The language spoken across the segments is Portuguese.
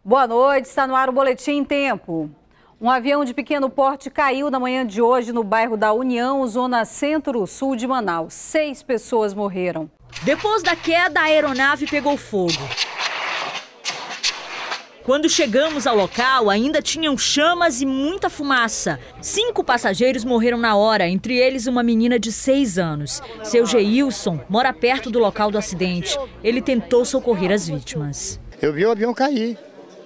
Boa noite, está no ar o Boletim em Tempo. Um avião de pequeno porte caiu na manhã de hoje no bairro da União, zona centro-sul de Manaus. 6 pessoas morreram. Depois da queda, a aeronave pegou fogo. Quando chegamos ao local, ainda tinham chamas e muita fumaça. 5 passageiros morreram na hora, entre eles uma menina de 6 anos. Seu Geilson mora perto do local do acidente. Ele tentou socorrer as vítimas. Eu vi o avião cair.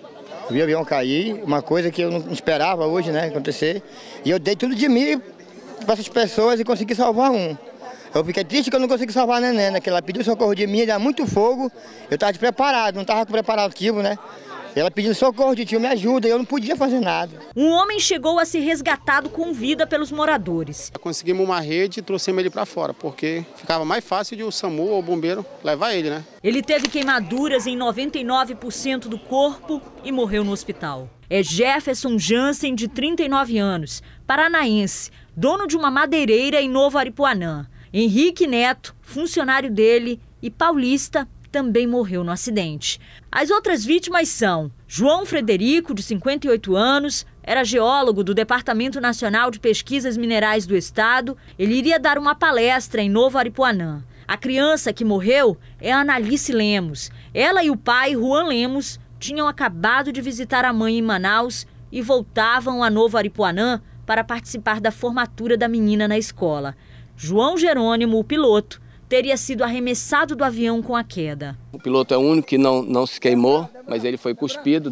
Uma coisa que eu não esperava hoje, né, acontecer. E eu dei tudo de mim para essas pessoas e consegui salvar um. Eu fiquei triste que eu não consegui salvar a neném, né, que ela pediu socorro de mim, era muito fogo. Eu estava despreparado, não estava com preparativo, né. Ela pedindo socorro de tio, me ajuda, e eu não podia fazer nada. Um homem chegou a ser resgatado com vida pelos moradores. Conseguimos uma rede e trouxemos ele para fora, porque ficava mais fácil de o SAMU ou o bombeiro levar ele, né? Ele teve queimaduras em 99% do corpo e morreu no hospital. É Jefferson Jansen, de 39 anos, paranaense, dono de uma madeireira em Novo Aripuanã. Henrique Neto, funcionário dele, e paulista, também morreu no acidente. As outras vítimas são João Frederico, de 58 anos, era geólogo do Departamento Nacional de Pesquisas Minerais do Estado. Ele iria dar uma palestra em Novo Aripuanã. A criança que morreu é a Analice Lemos. Ela e o pai, Juan Lemos, tinham acabado de visitar a mãe em Manaus e voltavam a Novo Aripuanã para participar da formatura da menina na escola. João Jerônimo, o piloto, teria sido arremessado do avião com a queda. O piloto é o único que não se queimou, mas ele foi cuspido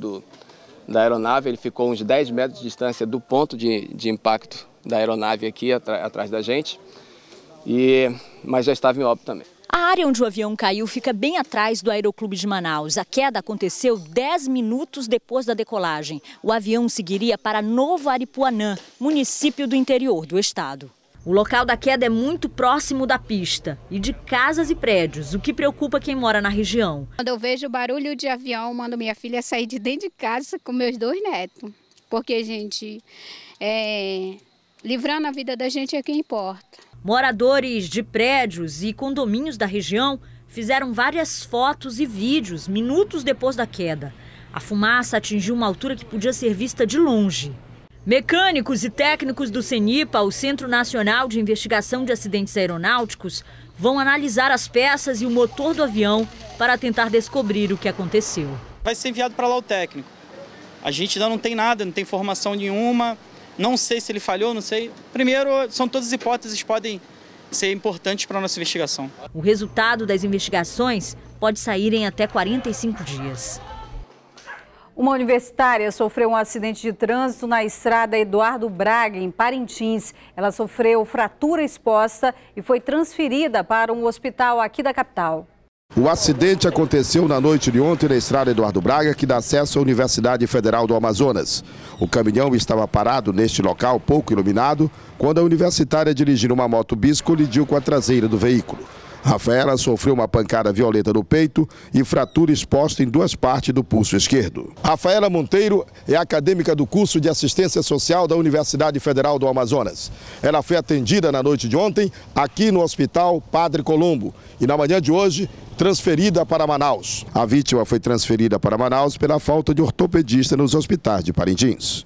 da aeronave. Ele ficou uns 10 metros de distância do ponto de impacto da aeronave aqui atrás da gente, mas já estava em óbito também. A área onde o avião caiu fica bem atrás do Aeroclube de Manaus. A queda aconteceu 10 minutos depois da decolagem. O avião seguiria para Novo Aripuanã, município do interior do estado. O local da queda é muito próximo da pista e de casas e prédios, o que preocupa quem mora na região. Quando eu vejo o barulho de avião, mando minha filha sair de dentro de casa com meus 2 netos. Porque, gente, livrando a vida da gente é o que importa. Moradores de prédios e condomínios da região fizeram várias fotos e vídeos minutos depois da queda. A fumaça atingiu uma altura que podia ser vista de longe. Mecânicos e técnicos do CENIPA, o Centro Nacional de Investigação de Acidentes Aeronáuticos, vão analisar as peças e o motor do avião para tentar descobrir o que aconteceu. Vai ser enviado para lá o técnico. A gente ainda não tem nada, não tem informação nenhuma, não sei se ele falhou, não sei. Primeiro, são todas as hipóteses que podem ser importantes para a nossa investigação. O resultado das investigações pode sair em até 45 dias. Uma universitária sofreu um acidente de trânsito na estrada Eduardo Braga, em Parintins. Ela sofreu fratura exposta e foi transferida para um hospital aqui da capital. O acidente aconteceu na noite de ontem na estrada Eduardo Braga, que dá acesso à Universidade Federal do Amazonas. O caminhão estava parado neste local, pouco iluminado, quando a universitária, dirigindo uma moto bis, colidiu com a traseira do veículo. Rafaela sofreu uma pancada violenta no peito e fratura exposta em 2 partes do pulso esquerdo. Rafaela Monteiro é acadêmica do curso de Assistência Social da Universidade Federal do Amazonas. Ela foi atendida na noite de ontem aqui no Hospital Padre Colombo e na manhã de hoje transferida para Manaus. A vítima foi transferida para Manaus pela falta de ortopedista nos hospitais de Parintins.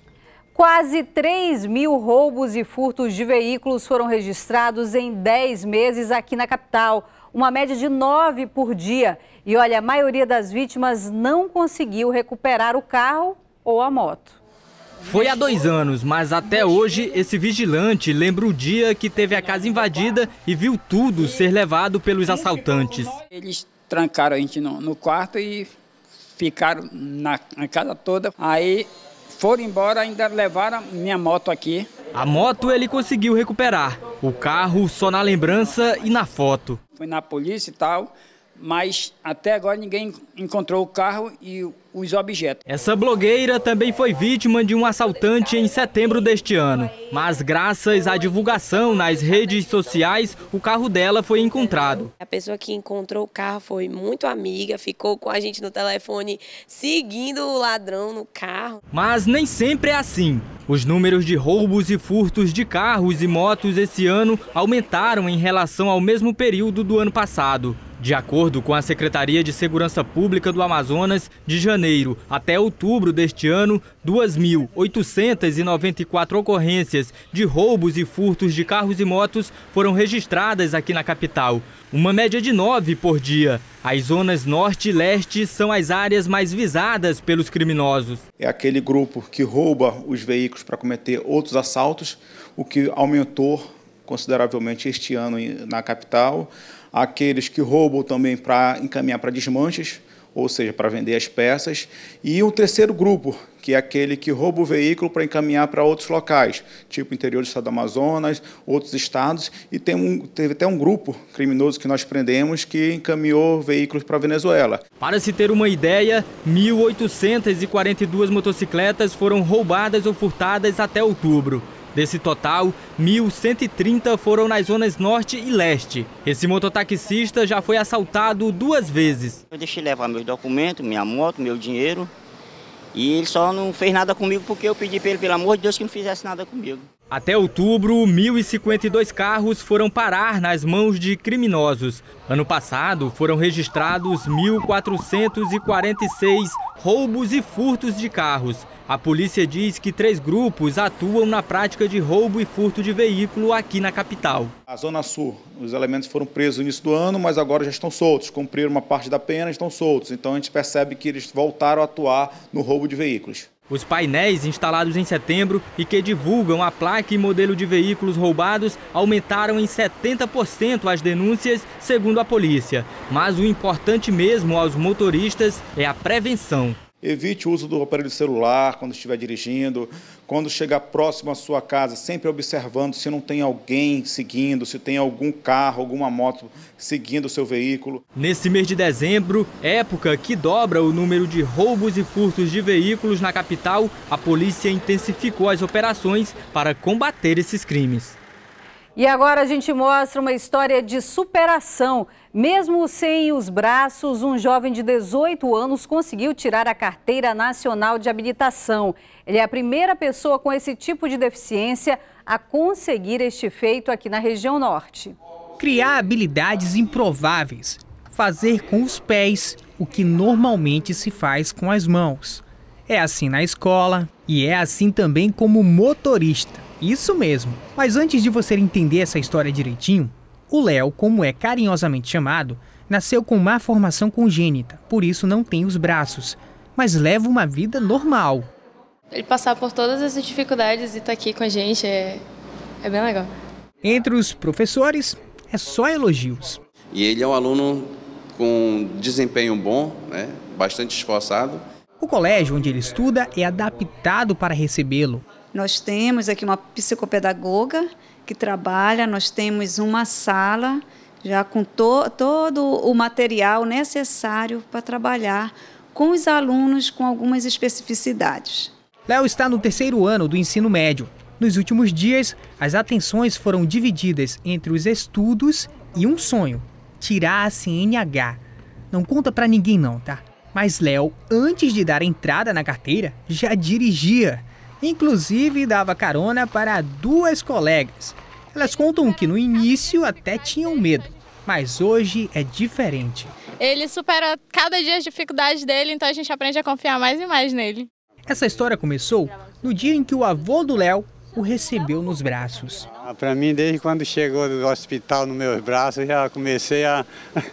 Quase 3.000 roubos e furtos de veículos foram registrados em 10 meses aqui na capital. Uma média de 9 por dia. E olha, a maioria das vítimas não conseguiu recuperar o carro ou a moto. Foi há 2 anos, mas até hoje esse vigilante lembra o dia que teve a casa invadida e viu tudo ser levado pelos assaltantes. Eles trancaram a gente no quarto e ficaram na casa toda. Aí foram embora, ainda levaram minha moto aqui. A moto ele conseguiu recuperar, o carro só na lembrança e na foto. Fui na polícia e tal, mas até agora ninguém encontrou o carro e os objetos. Essa blogueira também foi vítima de um assaltante em setembro deste ano. Mas graças à divulgação nas redes sociais, o carro dela foi encontrado. A pessoa que encontrou o carro foi muito amiga, ficou com a gente no telefone seguindo o ladrão no carro. Mas nem sempre é assim. Os números de roubos e furtos de carros e motos esse ano aumentaram em relação ao mesmo período do ano passado. De acordo com a Secretaria de Segurança Pública do Amazonas, de janeiro até outubro deste ano, 2.894 ocorrências de roubos e furtos de carros e motos foram registradas aqui na capital. Uma média de 9 por dia. As zonas norte e leste são as áreas mais visadas pelos criminosos. É aquele grupo que rouba os veículos para cometer outros assaltos, o que aumentou consideravelmente este ano na capital. Aqueles que roubam também para encaminhar para desmanches, ou seja, para vender as peças. E o terceiro grupo, que é aquele que rouba o veículo para encaminhar para outros locais, tipo interior do estado do Amazonas, outros estados. E teve até um grupo criminoso que nós prendemos que encaminhou veículos para a Venezuela. Para se ter uma ideia, 1.842 motocicletas foram roubadas ou furtadas até outubro. Desse total, 1.130 foram nas zonas norte e leste. Esse mototaxista já foi assaltado 2 vezes. Eu deixei levar meus documentos, minha moto, meu dinheiro. E ele só não fez nada comigo porque eu pedi para ele, pelo amor de Deus, que não fizesse nada comigo. Até outubro, 1.052 carros foram parar nas mãos de criminosos. Ano passado, foram registrados 1.446 roubos e furtos de carros. A polícia diz que 3 grupos atuam na prática de roubo e furto de veículo aqui na capital. A Zona Sul, os elementos foram presos no início do ano, mas agora já estão soltos. Cumpriram uma parte da pena e estão soltos. Então a gente percebe que eles voltaram a atuar no roubo de veículos. Os painéis instalados em setembro e que divulgam a placa e modelo de veículos roubados aumentaram em 70% as denúncias, segundo a polícia. Mas o importante mesmo aos motoristas é a prevenção. Evite o uso do aparelho celular quando estiver dirigindo. Quando chegar próximo à sua casa, sempre observando se não tem alguém seguindo, se tem algum carro, alguma moto seguindo o seu veículo. Nesse mês de dezembro, época que dobra o número de roubos e furtos de veículos na capital, a polícia intensificou as operações para combater esses crimes. E agora a gente mostra uma história de superação. Mesmo sem os braços, um jovem de 18 anos conseguiu tirar a Carteira Nacional de Habilitação. Ele é a primeira pessoa com esse tipo de deficiência a conseguir este feito aqui na região norte. Criar habilidades improváveis. Fazer com os pés o que normalmente se faz com as mãos. É assim na escola e é assim também como motorista. Isso mesmo. Mas antes de você entender essa história direitinho, o Léo, como é carinhosamente chamado, nasceu com má formação congênita, por isso não tem os braços, mas leva uma vida normal. Ele passar por todas essas dificuldades e estar aqui com a gente é bem legal. Entre os professores, é só elogios. E ele é um aluno com desempenho bom, né? Bastante esforçado. O colégio onde ele estuda é adaptado para recebê-lo. Nós temos aqui uma psicopedagoga que trabalha, nós temos uma sala já com todo o material necessário para trabalhar com os alunos com algumas especificidades. Léo está no 3º ano do ensino médio. Nos últimos dias, as atenções foram divididas entre os estudos e um sonho, tirar a CNH. Não conta para ninguém não, tá? Mas Léo, antes de dar entrada na carteira, já dirigia. Inclusive, dava carona para 2 colegas. Elas contam que no início até tinham medo, mas hoje é diferente. Ele supera cada dia as dificuldades dele, então a gente aprende a confiar mais e mais nele. Essa história começou no dia em que o avô do Léo o recebeu nos braços. Para mim, desde quando chegou do hospital nos meus braços, já comecei há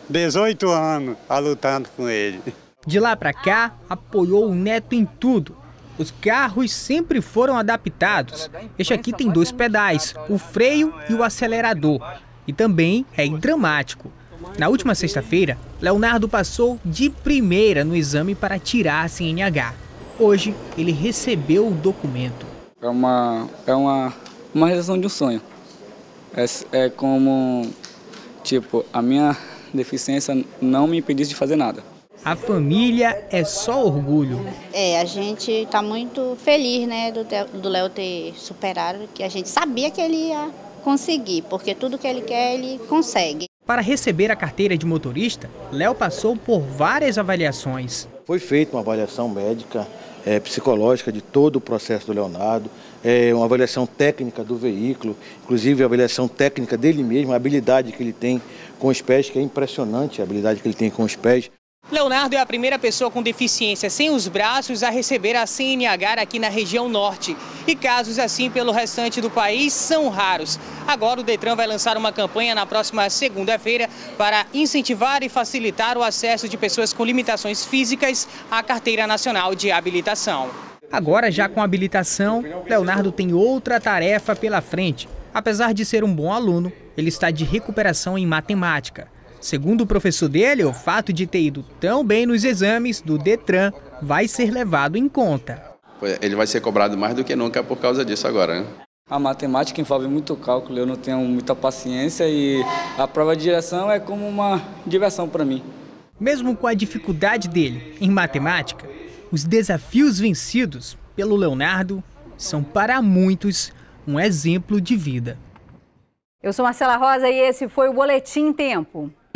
18 anos a lutando com ele. De lá para cá, apoiou o neto em tudo. Os carros sempre foram adaptados. Este aqui tem 2 pedais, o freio e o acelerador. E também é dramático. Na última sexta-feira, Leonardo passou de primeira no exame para tirar a CNH. Hoje, ele recebeu o documento. É uma realização de um sonho. É como, tipo, a minha deficiência não me impedisse de fazer nada. A família é só orgulho. A gente está muito feliz, né, do Léo ter superado, que a gente sabia que ele ia conseguir, porque tudo que ele quer, ele consegue. Para receber a carteira de motorista, Léo passou por várias avaliações. Foi feita uma avaliação médica, psicológica de todo o processo do Leonardo. uma avaliação técnica do veículo, inclusive a avaliação técnica dele mesmo, a habilidade que ele tem com os pés, que é impressionante a habilidade que ele tem com os pés. Leonardo é a primeira pessoa com deficiência sem os braços a receber a CNH aqui na região norte. E casos assim pelo restante do país são raros. Agora o Detran vai lançar uma campanha na próxima segunda-feira para incentivar e facilitar o acesso de pessoas com limitações físicas à Carteira Nacional de Habilitação. Agora, já com a habilitação, Leonardo tem outra tarefa pela frente. Apesar de ser um bom aluno, ele está de recuperação em matemática. Segundo o professor dele, o fato de ter ido tão bem nos exames do Detran vai ser levado em conta. Ele vai ser cobrado mais do que nunca por causa disso agora, né? A matemática envolve muito cálculo, eu não tenho muita paciência e a prova de direção é como uma diversão para mim. Mesmo com a dificuldade dele em matemática, os desafios vencidos pelo Leonardo são para muitos um exemplo de vida. Eu sou Marcela Rosa e esse foi o Boletim Tempo.